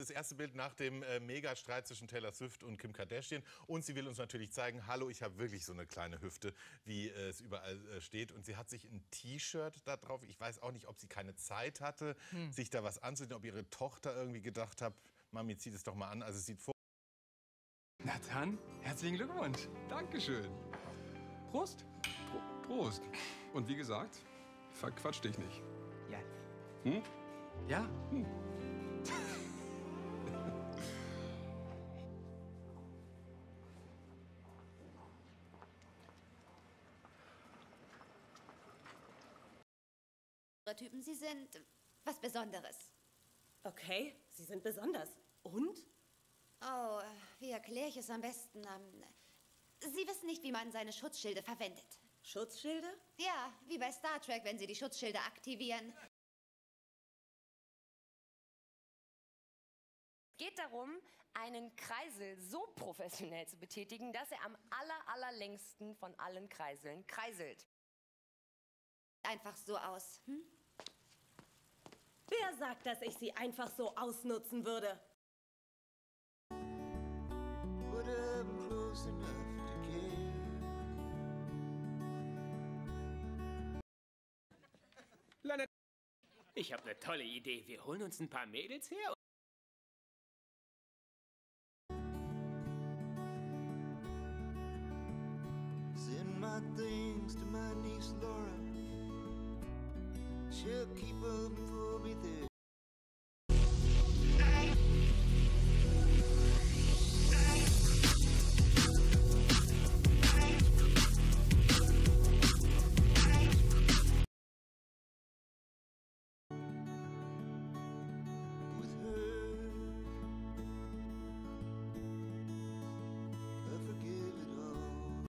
Das erste Bild nach dem Mega-Streit zwischen Taylor Swift und Kim Kardashian. Und sie will uns natürlich zeigen, hallo, ich habe wirklich so eine kleine Hüfte, wie es überall steht. Und sie hat sich ein T-Shirt da drauf. Ich weiß auch nicht, ob sie keine Zeit hatte, sich da was anzuziehen, ob ihre Tochter irgendwie gedacht hat, Mami, zieh das doch mal an. Also es sieht vor. Na dann, herzlichen Glückwunsch. Dankeschön. Prost. Prost. Und wie gesagt, verquatsch dich nicht. Ja. Hm? Ja. Hm. Typen, Sie sind was Besonderes. Okay, Sie sind besonders. Und? Oh, wie erkläre ich es am besten? Sie wissen nicht, wie man seine Schutzschilde verwendet. Schutzschilde? Ja, wie bei Star Trek, wenn Sie die Schutzschilde aktivieren. Es geht darum, einen Kreisel so professionell zu betätigen, dass er am allerlängsten von allen Kreiseln kreiselt. Einfach so aus. Hm? Wer sagt, dass ich sie einfach so ausnutzen würde? Leonard, ich habe eine tolle Idee. Wir holen uns ein paar Mädels her. Send my things to my niece Laura. She'll keep 'em for me there.